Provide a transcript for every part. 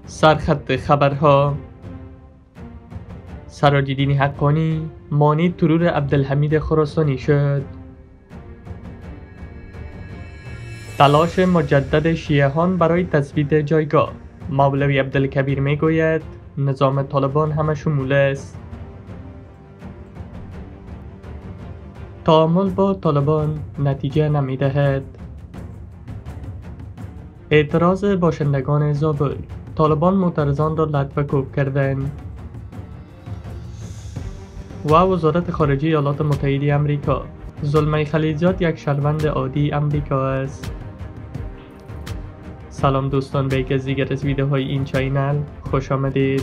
سرخط خبرها: سراج‌الدین حقانی مانع ترور عبدالحمید خراسانی شد. تلاش مجدد شیعیان برای تثبیت جایگاه. مولوی عبدالکبیر میگوید نظام طالبان همه شمول است. تعامل با طالبان نتیجه نمیدهد. اعتراض باشندگان زابل: طالبان معترضان را لطمه کوب کردند. و وزارت خارجه ایالات متحده آمریکا: زلمه خلیلزاد یک شهروند عادی آمریکا است. سلام دوستان، به یک از دیگر از ویدیوهای این چینل خوش آمدید.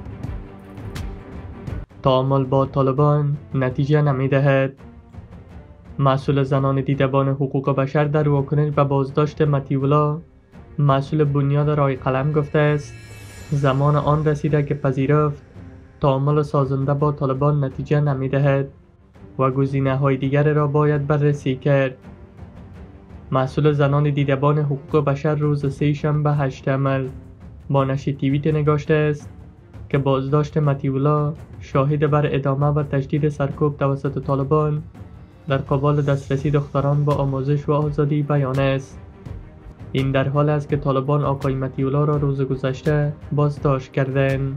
تعامل با طالبان نتیجه نمیدهد. مسئول زنان دیدبان حقوق بشر در واکنش به بازداشت مطیع مسئول بنیاد رای قلم گفته است زمان آن رسیده که پذیرفت تعامل سازنده با طالبان نتیجه نمیدهد و گزینه‌های دیگر را باید بررسی کرد. مسئول زنان دیدبان حقوق بشر روز سه‌شنبه 8 مرداد با نشر توییت نگاشته است که بازداشت مطیع شاهد بر ادامه و تشدید سرکوب توسط طالبان در قبال دسترسی دختران با آموزش و آزادی بیان است. این در حال است که طالبان آقای مطیع را روز گذشته بازداشت کردند.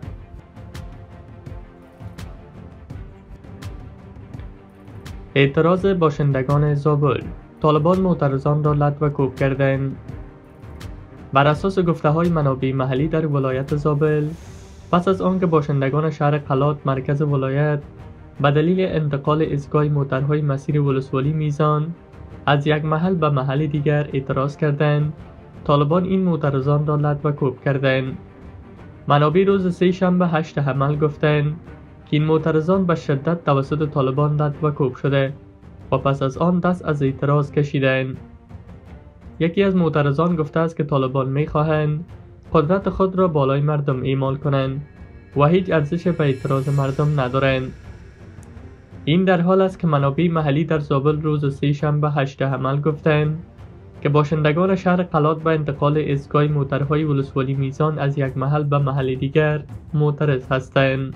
اعتراض باشندگان زابل: طالبان معترضان را لطمه کوب کردند. بر اساس گفته‌های منابع محلی در ولایت زابل، پس از آنکه باشندگان شهر قلات مرکز ولایت به دلیل انتقال ایستگاه موترهای مسیر ولسوالی میزان از یک محل به محل دیگر اعتراض کردند، طالبان این معترضان را لطمه کوب کردند. منابع روز سه‌شنبه 8 حمل گفتند که این معترضان به شدت توسط طالبان لطمه کوب شده و پس از آن دست از اعتراض کشیدند. یکی از معترضان گفته است که طالبان می‌خواهند قدرت خود را بالای مردم اعمال کنند و هیچ ارزش به اعتراض مردم ندارند. این در حال است که منابع محلی در زابل روز سه‌شنبه 8 حمل گفتند که باشندگان شهر قلات به انتقال ایستگاه موترهای ولسوالی میزان از یک محل به محل دیگر معترض هستند.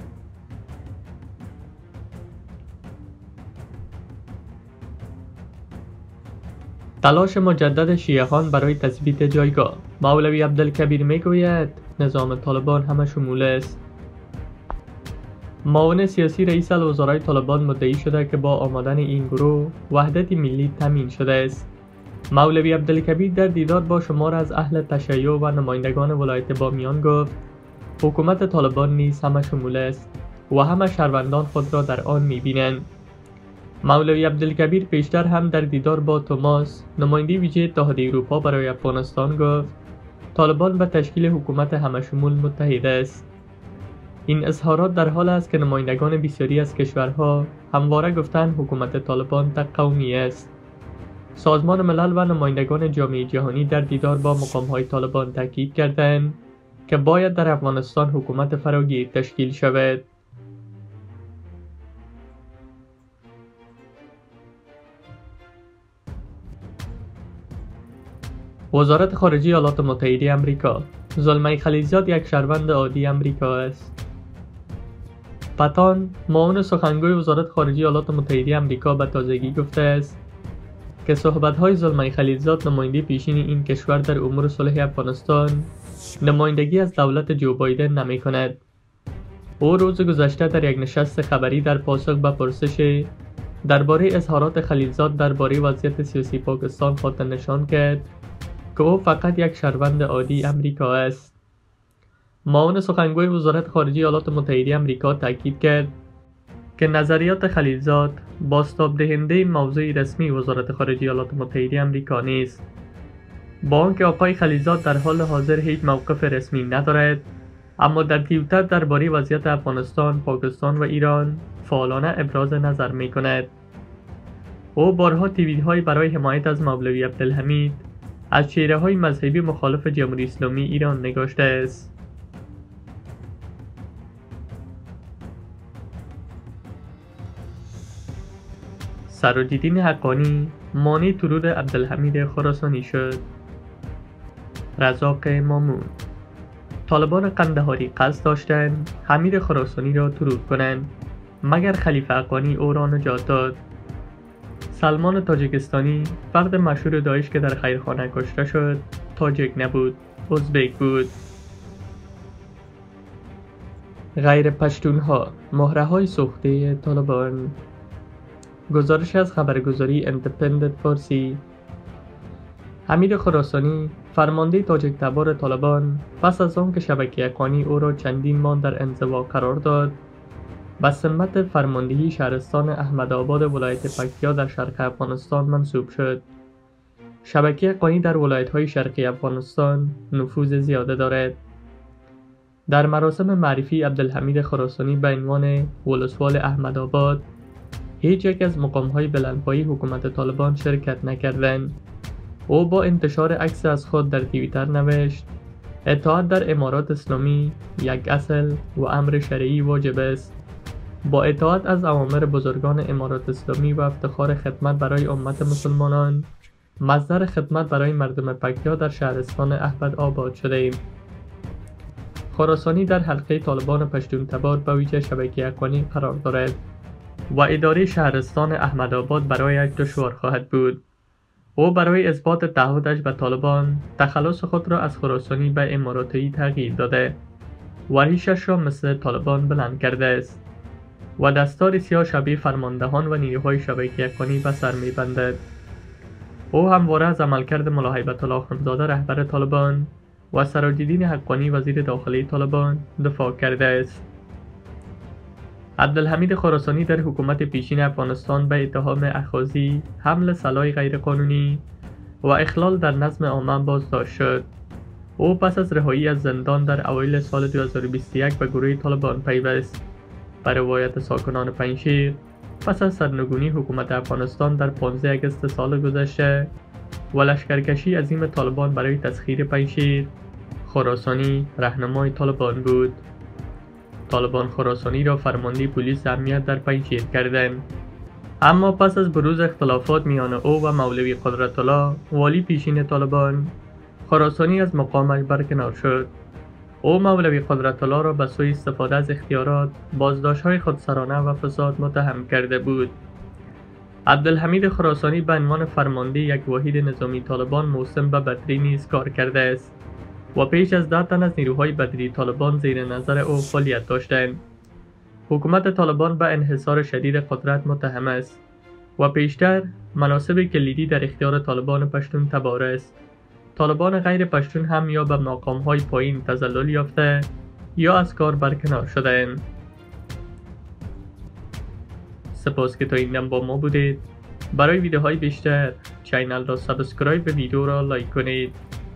تلاش مجدد شیعیان برای تثبیت جایگاه. مولوی عبدالکبیر میگوید نظام طالبان همه شمول است. معاون سیاسی رئیس الوزرای طالبان مدعی شده که با آمدن این گروه وحدت ملی تامین شده است. مولوی عبدالکبیر در دیدار با شمار از اهل تشیع و نمایندگان ولایت بامیان گفت حکومت طالبان نیز همه شمول است و همه شهروندان خود را در آن می‌بینند. مولوی عبدالکبیر پیشتر هم در دیدار با توماس نماینده ویژه اتحادیه اروپا برای افغانستان گفت طالبان به تشکیل حکومت همه شمول متحد است. این اظهارات در حال است که نمایندگان بسیاری از کشورها همواره گفتند حکومت طالبان تک قومی است. سازمان ملل و نمایندگان جامعه جهانی در دیدار با مقام‌های طالبان تاکید کردند که باید در افغانستان حکومت فراگیر تشکیل شود. وزارت خارجه ایالات متحده آمریکا: زلمه خلیلزاد یک شهروند عادی آمریکا است. پتان، معاون سخنگوی وزارت خارجه ایالات متحده آمریکا به تازگی گفته است که صحبت‌های زلمه خلیلزاد نماینده پیشین این کشور در امور صلح افغانستان نمایندگی از دولت جو بایدن نمی‌کند. او روز گذشته در یک نشست خبری در پاسخ به پرسش درباره اظهارات خلیلزاد درباره وضعیت سیاسی پاکستان خاطر نشان کرد که او فقط یک شهروند عادی آمریکا است. معاون سخنگوی وزارت خارجه ایالات متحده آمریکا تاکید کرد که نظریات خلیلزاد بازتاب دهنده موضوع رسمی وزارت خارجه ایالات متحده آمریکا نیست. با آنکه آقای خلیلزاد در حال حاضر هیچ موقف رسمی ندارد، اما در توییتر درباره وضعیت افغانستان، پاکستان و ایران فعالانه ابراز نظر می کند. او بارها توییت‌های برای حمایت از مولوی عبدالحمید از چهره‌های مذهبی مخالف جمهوری اسلامی ایران نگاشته است. سراج‌الدین حقانی مانع ترور عبدالحمید خراسانی شد. رزاق مامون: طالبان قندهاری قصد داشتند حمید خراسانی را ترور کنند، مگر خلیفه حقانی او را نجات داد. سلمان تاجیکستانی، فرد مشهور داعش که در خیرخانه کشته شد، تاجیک نبود، ازبک بود. غیر پشتونها، مهره‌های سوخته طالبان. گزارش از خبرگزاری اندپندنت فارسی. حمید خراسانی، فرمانده تاجیک تبار طالبان، پس از آن که شبکه حقانی او را چندین ماه در انزوا قرار داد، به سمت فرماندهی شهرستان احمدآباد ولایت پکتیا در شرق افغانستان منصوب شد. شبکه حقانی در ولایت‌های شرقی افغانستان نفوذ زیاده دارد. در مراسم معرفی عبدالحمید خراسانی به عنوان ولسوال احمدآباد، هیچ یک از مقام‌های بلندپایه حکومت طالبان شرکت نکردند. او با انتشار عکس از خود در توییتر نوشت: اطاعت در امارات اسلامی یک اصل و امر شرعی واجب است. با اطاعت از اوامر بزرگان امارات اسلامی و افتخار خدمت برای امت مسلمانان، مصدر خدمت برای مردم پکتیا در شهرستان احمدآباد شده ایم. خراسانی در حلقه طالبان پشتون تبار به ویژه شبکه حقانی قرار دارد و اداره شهرستان احمدآباد برایش دشوار خواهد بود. او برای اثبات تعهدش به طالبان، تخلص خود را از خراسانی به اماراتی تغییر داده و ریشش را مثل طالبان بلند کرده است و دستار سیاه شبیه فرماندهان و نیروهای شبکه حقانی به سر می‌بندد. او همواره از عملکرد ملا هیبت الله اخوندزاده رهبر طالبان و سراج‌الدین حقانی وزیر داخلی طالبان دفاع کرده است. عبدالحمید خراسانی در حکومت پیشین افغانستان به اتهام اخاذی، حمل سلاح غیرقانونی و اخلال در نظم عامه بازداشت شد. او پس از رهایی از زندان در اوایل سال 2021 به گروه طالبان پیوست. به روایت ساکنان پنجشیر، پس از سرنگونی حکومت افغانستان در 15 اگست سال گذشته و لشکرکشی عظیم طالبان برای تسخیر پنجشیر، خراسانی رهنمای طالبان بود. طالبان خراسانی را فرمانده پلیس امنیت در پنجشیر کردند. اما پس از بروز اختلافات میان او و مولوی قدرتالله، والی پیشین طالبان، خراسانی از مقامش برکنار شد. او مولوی قدرتالله را به سوی استفاده از اختیارات، بازداشت‌های خودسرانه و فساد متهم کرده بود. عبدالحمید خراسانی به عنوان فرمانده یک واحد نظامی طالبان موسم به بدری نیز کار کرده است و پیش از 10 تن از نیروهای بدری طالبان زیر نظر او فعالیت داشتند. حکومت طالبان به انحصار شدید قدرت متهم است و پیشتر مناصب کلیدی در اختیار طالبان پشتون تبار است. طالبان غیر پشتون هم یا به مقام‌های پایین تذلل یافته یا از کار برکنار شده‌اند. سپاس که تا این دم با ما بودید. برای ویدیوهای بیشتر چینل را سابسکرایب و ویدیو را لایک کنید.